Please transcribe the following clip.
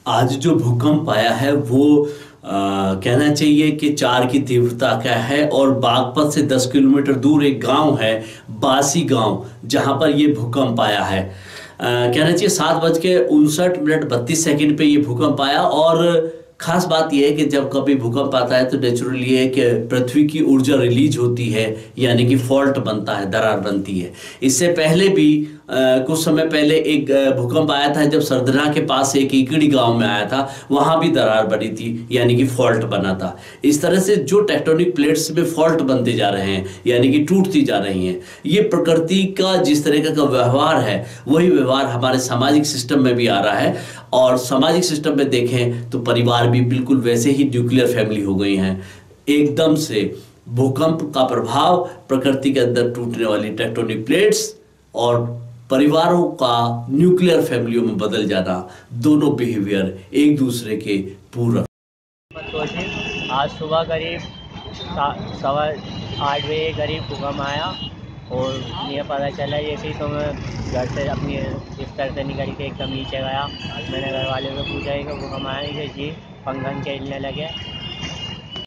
आज जो भूकंप आया है वो कहना चाहिए कि 4 की तीव्रता का है और बागपत से 10 किलोमीटर दूर एक गांव है, बासी गांव, जहां पर ये भूकंप आया है। कहना चाहिए 7:59 पे ये भूकंप आया। और खास बात यह है कि जब कभी भूकंप आता है तो नेचुरली है कि पृथ्वी की ऊर्जा रिलीज होती है, यानी कि फॉल्ट बनता है, दरार बनती है। इससे पहले भी कुछ समय पहले एक भूकंप आया था जब सरदरा के पास एक इकड़ी गांव में आया था, वहां भी दरार बनी थी, यानी कि फॉल्ट बना था। इस तरह से जो टेक्टोनिक प्लेट्स में फॉल्ट बनते जा रहे हैं, यानी कि टूटती जा रही हैं, ये प्रकृति का जिस तरह का व्यवहार है वही व्यवहार हमारे सामाजिक सिस्टम में भी आ रहा है। और सामाजिक सिस्टम में देखें तो परिवार भी बिल्कुल वैसे ही न्यूक्लियर फैमिली हो गई हैं। एकदम से भूकंप का प्रभाव, प्रकृति के अंदर टूटने वाली टेक्टोनिक प्लेट्स और परिवारों का न्यूक्लियर फैमिलियों में बदल जाना, दोनों बिहेवियर एक दूसरे के पूरक। आज सुबह करीब 8:15 बजे करीब भूकंप आया और ये पता चला जैसे ही तो मैं घर से अपनी बिस्तर से निकल के एकदम नीचे गया। मैंने घर वालों से पूछा कि भूकंप आया, कि जी पंखा चलने लगे।